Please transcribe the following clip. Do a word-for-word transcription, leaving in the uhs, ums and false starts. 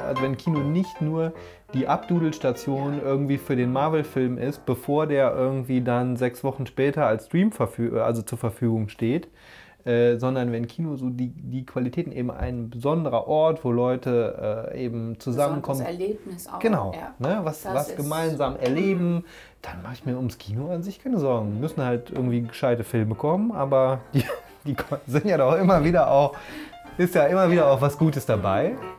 also wenn Kino nicht nur die Abdudelstation Ja. irgendwie für den Marvel-Film ist, bevor der irgendwie dann sechs Wochen später als Stream verfü- also zur Verfügung steht, äh, sondern wenn Kino so die, die Qualitäten eben ein besonderer Ort, wo Leute äh, eben zusammenkommen. Besonderes Erlebnis auch. Genau, Ja. ne, was, Das was ist- gemeinsam erleben, dann mache ich mir ums Kino an sich keine Sorgen. Müssen halt irgendwie gescheite Filme kommen, aber die, die sind ja doch immer wieder auch, ist ja immer wieder auch was Gutes dabei.